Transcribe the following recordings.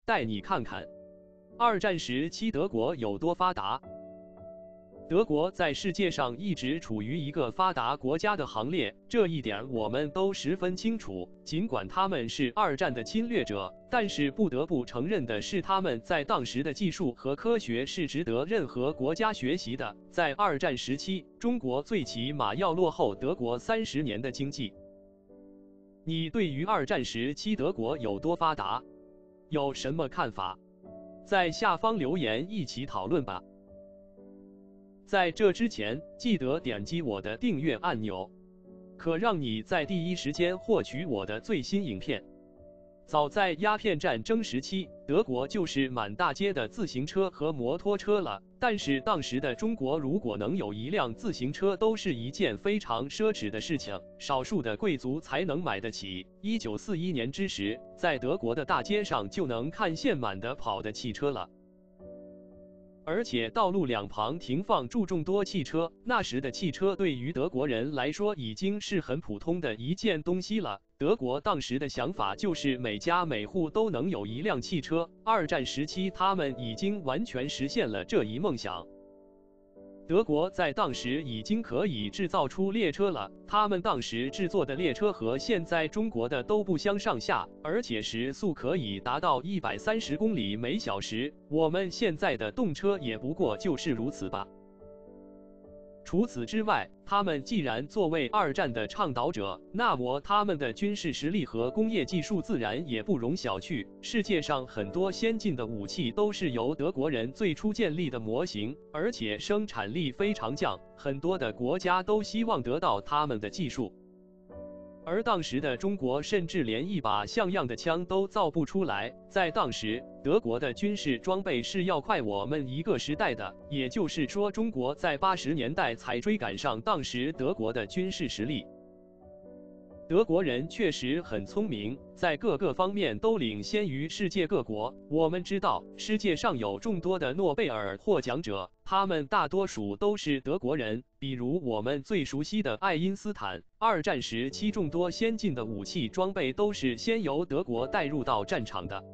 带你看看二战时期德国有多发达。德国在世界上一直处于一个发达国家的行列，这一点我们都十分清楚。尽管他们是二战的侵略者，但是不得不承认的是，他们在当时的技术和科学是值得任何国家学习的。在二战时期，中国最起码要落后德国30年的经济。你对于二战时期德国有多发达，有什么看法？在下方留言一起讨论吧。在这之前，记得点击我的订阅按钮，可让你在第一时间获取我的最新影片。早在鸦片战争时期，德国就是满大街的自行车和摩托车了。但是当时的中国，如果能有一辆自行车，都是一件非常奢侈的事情，少数的贵族才能买得起。1941年之时，在德国的大街上就能看现满的跑的汽车了。而且道路两旁停放住众多汽车，那时的汽车对于德国人来说已经是很普通的一件东西了。德国当时的想法就是每家每户都能有一辆汽车。二战时期，他们已经完全实现了这一梦想。德国在当时已经可以制造出列车了，他们当时制作的列车和现在中国的都不相上下，而且时速可以达到130公里每小时。我们现在的动车也不过就是如此吧。除此之外，他们既然作为二战的倡导者，那么他们的军事实力和工业技术自然也不容小觑。世界上很多先进的武器都是由德国人最初建立的模型，而且生产力非常强，很多的国家都希望得到他们的技术。而当时的中国甚至连一把像样的枪都造不出来，在当时，德国的军事装备是要快我们一个时代的，也就是说，中国在80年代才追赶上当时德国的军事实力。德国人确实很聪明，在各个方面都领先于世界各国。我们知道，世界上有众多的诺贝尔获奖者，他们大多数都是德国人，比如我们最熟悉的爱因斯坦。二战时期，众多先进的武器装备都是先由德国带入到战场的。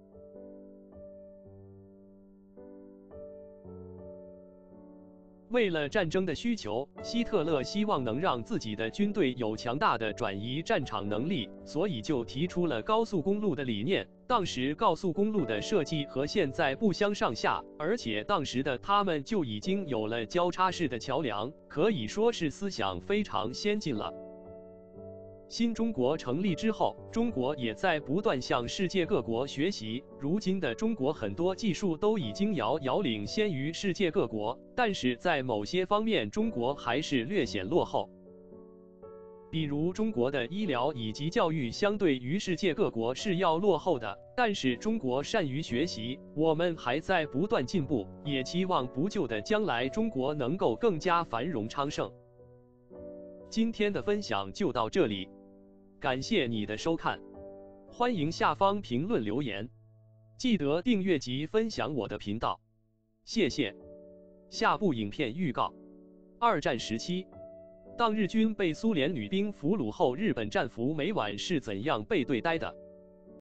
为了战争的需求，希特勒希望能让自己的军队有强大的转移战场能力，所以就提出了高速公路的理念。当时高速公路的设计和现在不相上下，而且当时的他们就已经有了交叉式的桥梁，可以说是思想非常先进了。新中国成立之后，中国也在不断向世界各国学习。如今的中国很多技术都已经遥遥领先于世界各国，但是在某些方面，中国还是略显落后。比如中国的医疗以及教育相对于世界各国是要落后的，但是中国善于学习，我们还在不断进步，也期望不久的将来中国能够更加繁荣昌盛。今天的分享就到这里。感谢你的收看，欢迎下方评论留言，记得订阅及分享我的频道，谢谢。下部影片预告：二战时期，当日军被苏联女兵俘虏后，日本战俘每晚是怎样被对待的？